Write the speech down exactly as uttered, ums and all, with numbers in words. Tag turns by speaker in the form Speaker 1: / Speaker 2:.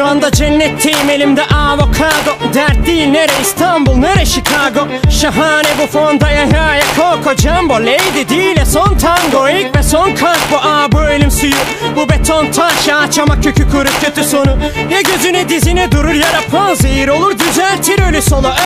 Speaker 1: anda cennetteyim, elimde avokado. Dert değil nere İstanbul nere Chicago. Şahane bu fonda ya ya ya Coco Jumbo. Lady değil ya son tango, ilk ve son kalk bu. Aa bu elim suyu, bu beton taş. Ağaç ama kökü kuru kötü sonu. Ya gözüne dizine durur ya da panzehir olur, düzeltir ölü solu.